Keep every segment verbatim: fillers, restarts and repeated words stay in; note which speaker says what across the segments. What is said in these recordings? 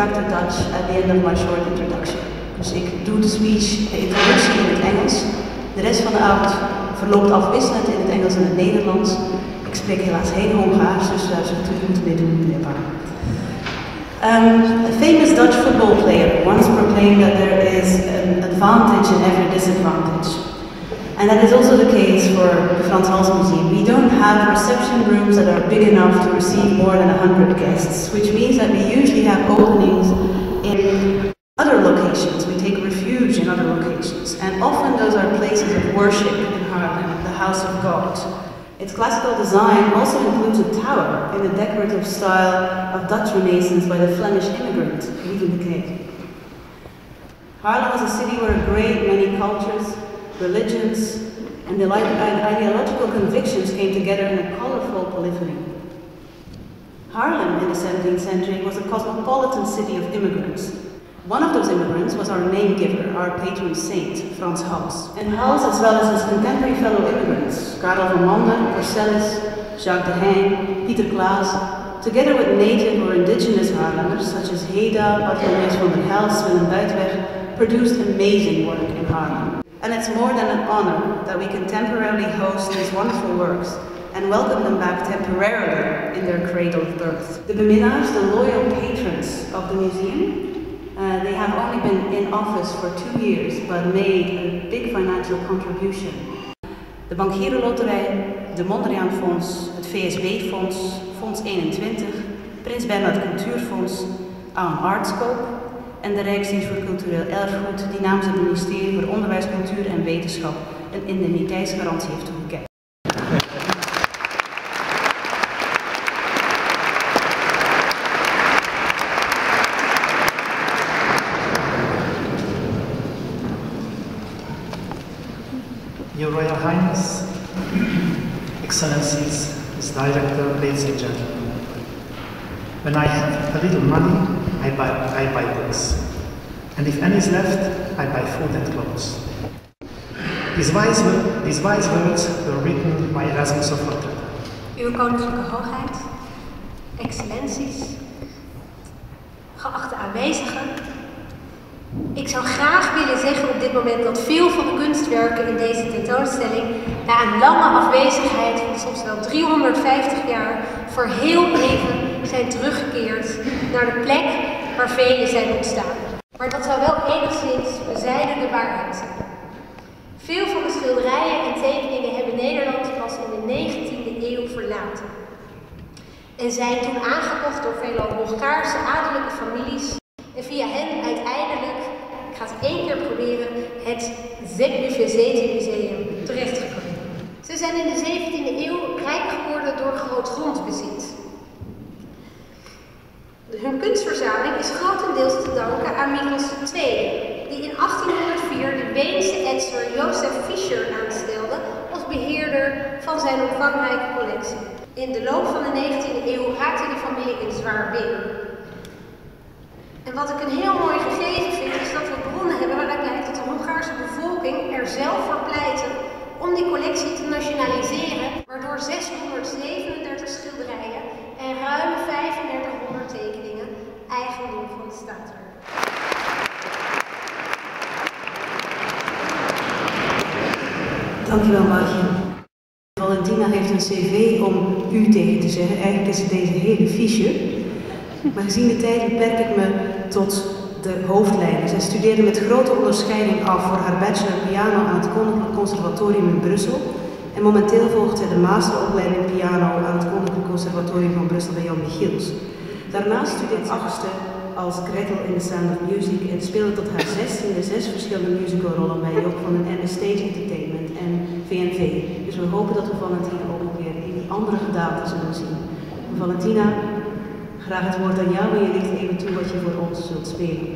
Speaker 1: back to Dutch at the end of my short introduction. Dus ik doe de speech, de introductie in het Engels. De rest van de avond verloopt afwisselend in het Engels en het Nederlands. Ik spreek helaas geen Hongaars, dus daar zult u moeten mee doen, meneer Paar. Um, a famous Dutch football player once proclaimed that there is an advantage in every disadvantage. And that is also the case for the Frans Hals Museum. We don't have reception rooms that are big enough to receive more than one hundred guests, which means that we usually have openings in other locations. We take refuge in other locations. And often those are places of worship in Haarlem, the House of God. Its classical design also includes a tower in the decorative style of Dutch Renaissance by the Flemish immigrant, Lieven de Keyt. Haarlem was a city where a great many cultures, religions, and ideological convictions came together in a colorful polyphony. Harlem in the seventeenth century was a cosmopolitan city of immigrants. One of those immigrants was our name giver, our patron saint, Frans Hals. And Hals, as well as his contemporary fellow immigrants, Karel van Mander, Porcellus, Jacques de Heijn, Pieter Klaas, together with native or indigenous Haarlemmers such as Heda, Bartholomeus van der Helst, Willem Buitweg, produced amazing work in Haarlem. And it's more than an honor that we can temporarily host these wonderful works and welcome them back temporarily in their cradle of birth. The beminnaars, the loyal patrons of the museum, uh, they have only been in office for two years but made a big financial contribution. De Bankieren Loterij, de Mondriaan Fonds, het V S B-fonds, Fonds eenentwintig, Prins Bernhard Cultuurfonds, Aan Artscope en de Rijksdienst voor Cultureel Erfgoed, die namens het ministerie voor Onderwijs, Cultuur en Wetenschap een indemniteitsgarantie heeft toegekend.
Speaker 2: Your Royal Highness, Excellencies, Miz Director, ladies and gentlemen, when I have a little money, I buy, I buy books. And if any is left, I buy food and clothes. These wise, these wise words were written by Erasmus of Rotterdam.
Speaker 3: Uw Koninklijke Hoogheid, Excellenties, geachte aanwezigen. Ik zou graag willen zeggen op dit moment dat veel van de kunstwerken in deze tentoonstelling na een lange afwezigheid van soms wel driehonderdvijftig jaar voor heel even zijn teruggekeerd naar de plek waar vele zijn ontstaan. Maar dat zou wel enigszins bezijden de waarheid zijn. Veel van de schilderijen en tekeningen hebben Nederland pas in de negentiende eeuw verlaten. En zijn toen aangekocht door veelal Hongaarse adellijke families en via hen uiteindelijk, ik ga het één keer proberen, het Zegnuvezeti Museum terechtgekomen. Ze zijn in de zeventiende eeuw rijk geworden door groot grondbezit. Hun kunstverzameling is grotendeels te danken aan Michels de Tweede, die in achttienhonderdvier de Weense etser Josef Fischer aanstelde als beheerder van zijn omvangrijke collectie. In de loop van de negentiende eeuw raakte de familie in zwaar weer. En wat ik een heel mooi gegeven vind, is dat we bronnen hebben waaruit blijkt dat de Hongaarse bevolking er zelf voor pleitte om die collectie te nationaliseren, waardoor zeshonderdzevenendertig schilderijen en ruim vijfendertighonderd tekeningen eigendom van de staat werden.
Speaker 1: Dankjewel, Maartje. Valentina heeft een cv om u tegen te zeggen. Eigenlijk is het deze hele fiche. Maar gezien de tijd beperk ik me tot de hoofdlijnen. Zij studeerde met grote onderscheiding af voor haar bachelor piano aan het Koninklijk Conservatorium in Brussel. En momenteel volgt zij de masteropleiding piano aan het Koninklijk Conservatorium van Brussel bij Jan Michiels. Daarnaast studeert achtste als Gretel in The Sound of Music en speelde tot haar zestiende zes verschillende musicalrollen bij Joop van den Ende Stage Entertainment en V N V. Dus we hopen dat we Valentina ook een keer in die andere gedaante zullen zien. En Valentina, graag het woord aan jou en je licht even toe wat je voor ons zult spelen.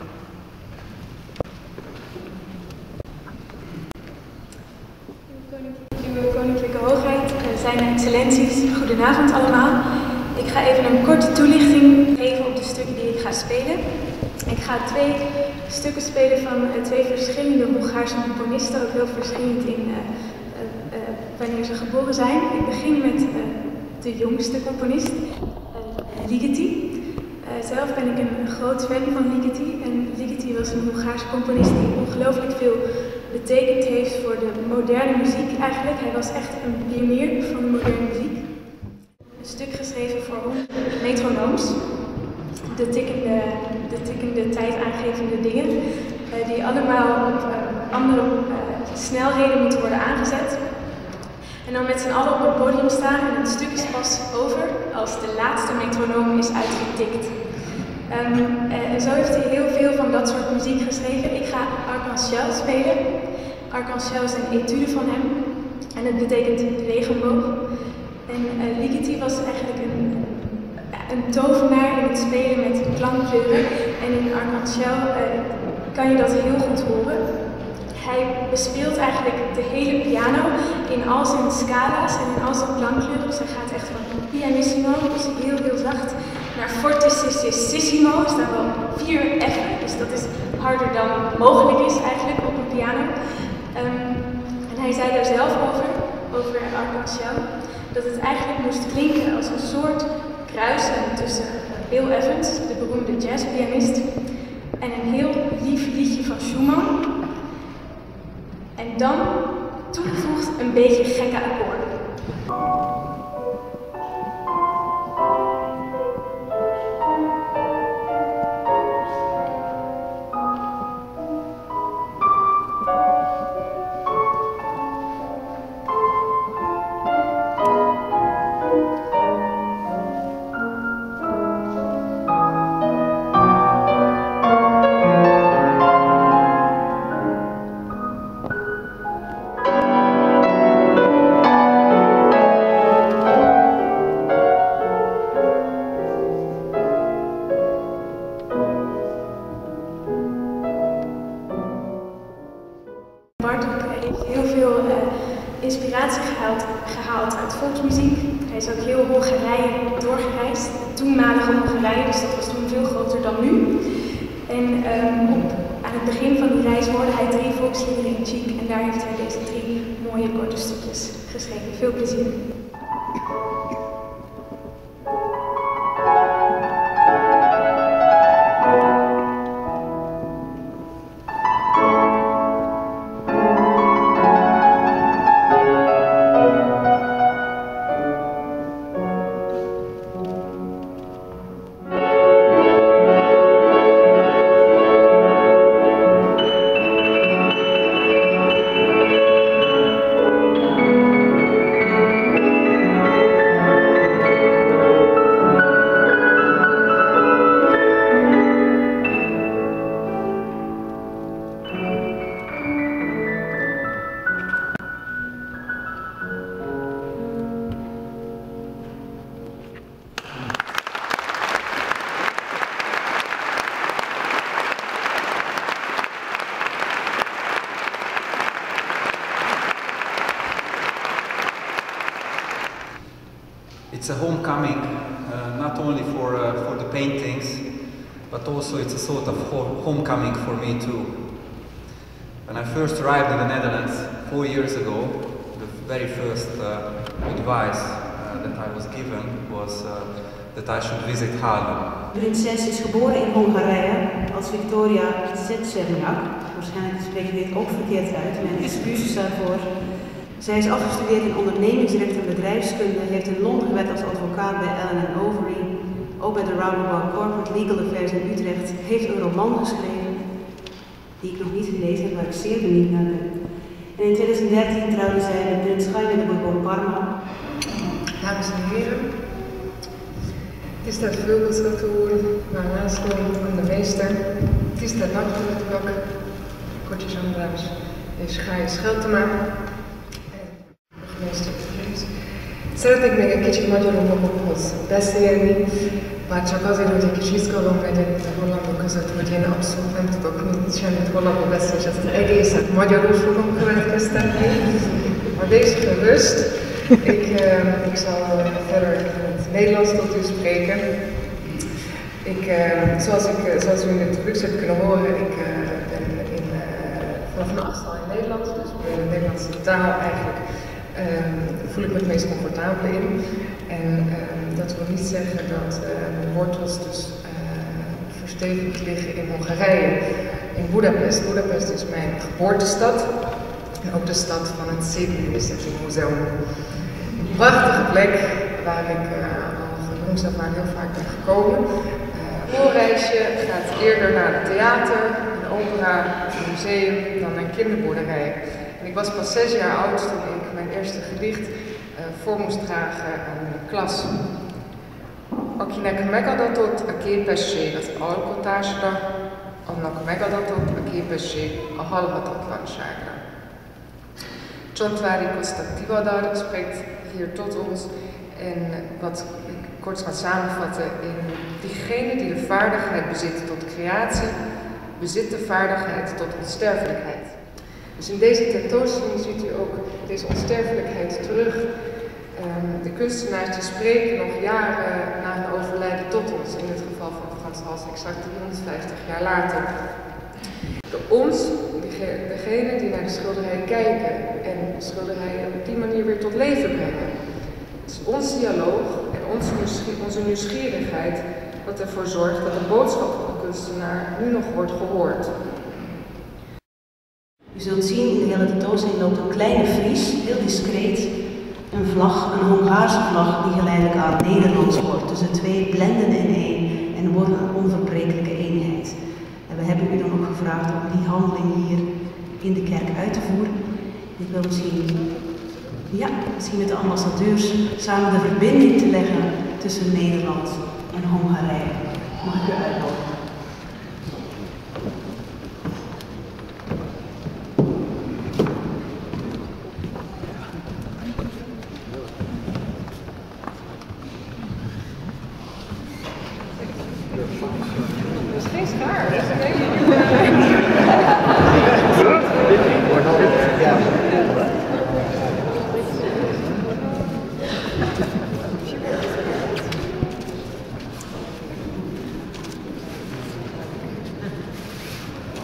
Speaker 4: Uw Koninklijke Hoogheid, zijn excellenties, goedenavond allemaal. Ik ga even een korte toelichting geven op de stukken die ik ga spelen. Ik ga twee stukken spelen van uh, twee verschillende Hongaarse componisten, ook heel verschillend in uh, uh, uh, wanneer ze geboren zijn. Ik begin met uh, de jongste componist, uh, Ligeti. Uh, zelf ben ik een groot fan van Ligeti. En Ligeti was een Hongaarse componist die ongelooflijk veel betekend heeft voor de moderne muziek eigenlijk. Hij was echt een pionier van de moderne muziek. Een stuk geschreven voor metronooms, de tikkende, de tikkende tijdaangevende dingen, uh, die allemaal op uh, andere uh, snelheden moeten worden aangezet. En dan met z'n allen op het podium staan en het stuk is pas over als de laatste metronoom is uitgetikt. Um, uh, zo heeft hij heel veel van dat soort muziek geschreven. Ik ga Arc-en-Ciel spelen. Arc-en-Ciel is een etude van hem en het betekent regenboog. En uh, Ligeti was eigenlijk een, een tovenaar in het spelen met klankkleuren. En in Arc-en-Ciel uh, kan je dat heel goed horen. Hij bespeelt eigenlijk de hele piano in al zijn scala's en in al zijn klankkleuren. Dus hij gaat echt van pianissimo, dus heel heel zacht, naar fortissimo, er staan wel vier F'en, dus dat is harder dan mogelijk is eigenlijk op een piano. Um, en hij zei daar zelf over, over Arc-en-Ciel, dat het eigenlijk moest klinken als een soort kruisen tussen Bill Evans, de beroemde jazzpianist, en een heel lief liedje van Schumann. En dan toegevoegd een beetje gekke akkoorden. Inspiratie gehaald, gehaald uit volksmuziek. Hij is ook heel Hongarije doorgereisd, toenmalige Hongarije, dus dat was toen veel groter dan nu. En um, op, aan het begin van die reis hoorde hij drie volksliederen in Czech en daar heeft hij deze drie mooie korte stukjes geschreven. Veel plezier.
Speaker 5: It's a homecoming, uh, not only for, uh, for the paintings, but also it's a sort of homecoming for me too. When I first arrived in the Netherlands four years ago, the very first uh, advice uh, that I was given was uh, that I should visit Haarlem.
Speaker 1: De prinses is geboren in Hongarije als Victoria Tsetserniak. Waarschijnlijk spreek je dit ook verkeerd uit, mijn excuses daarvoor. Zij is afgestudeerd in ondernemingsrecht en bedrijfskunde, heeft in Londen gewerkt als advocaat bij Allen and Overy, ook bij de Roundabout Corporate Legal Affairs in Utrecht, heeft een roman geschreven, die ik nog niet gelezen heb, waar ik zeer benieuwd naar ben. En in twintig dertien trouwde zij met prins Jaime de Borbon Parma.
Speaker 6: Dames en heren, tisztelt főigazgató úr, Bán László, Anna Meester, tisztelt nagykövet urak, Kocsis András és Gály Scheltema. Szeretnék még egy kicsit magyarul magukhoz beszélni, bár csak azért, hogy egy kis izgalom legyen itt a hollandok között, hogy én abszolút nem tudok mit, semmit hollandul beszélni, és ezt az egészet magyarul fogom következtetni. Maar deze gerust, ik, uh, ik zal verder in het Nederlands tot u spreken. Ik, uh, zoals, ik, zoals u in de introductie hebt kunnen horen, ik uh, ben in, uh, vanaf mijn achtste al in Nederland, dus ik ben in de Nederlandse taal eigenlijk. Um, voel ik me het meest comfortabel in. En um, dat wil niet zeggen dat uh, mijn wortels dus uh, verstevigd liggen in Hongarije, in Budapest. Budapest is mijn geboortestad en ook de stad van het Székművészeti Museum. Een prachtige plek waar ik uh, al van jongs af aan heel vaak ben gekomen. Uh, een reisje gaat eerder naar het theater, een opera, een museum dan een kinderboerderij. En ik was pas zes jaar oud toen ik mijn eerste gedicht uh, voor moest dragen aan de klas. Akinek megadatott a képesség az alkotásra, annak megadatott a képesség a halhatatlanságra. Csontváry Kostak Tivadar spreekt hier tot ons en wat ik kort ga samenvatten in diegene die de vaardigheid bezit tot creatie, bezit de vaardigheid tot onsterfelijkheid. Dus in deze tentoonstelling ziet u ook deze onsterfelijkheid terug. Um, de kunstenaars die spreken nog jaren na hun overlijden tot ons, in het geval van Frans Hals, exact driehonderdvijftig jaar later. De ons, degene die naar de schilderij kijken en de schilderijen op die manier weer tot leven brengen. Het is ons dialoog en onze, onze nieuwsgierigheid dat ervoor zorgt dat de boodschap van de kunstenaar nu nog wordt gehoord.
Speaker 1: U zult zien, in de hele tentoonstelling loopt een kleine Fries, heel discreet, een vlag, een Hongaarse vlag die geleidelijk aan Nederlands wordt. Dus de twee blenden in één en worden een onverbrekelijke eenheid. En we hebben u dan ook gevraagd om die handeling hier in de kerk uit te voeren. Ik wil misschien, ja, misschien met de ambassadeurs samen de verbinding te leggen tussen Nederland en Hongarije. Mag ik u uitnodigen?
Speaker 6: Dat is geen schaar, dat is een hele nieuwe.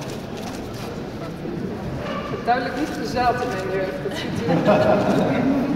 Speaker 6: Duidelijk niet gezaald in mijn jeugd, dat ziet u.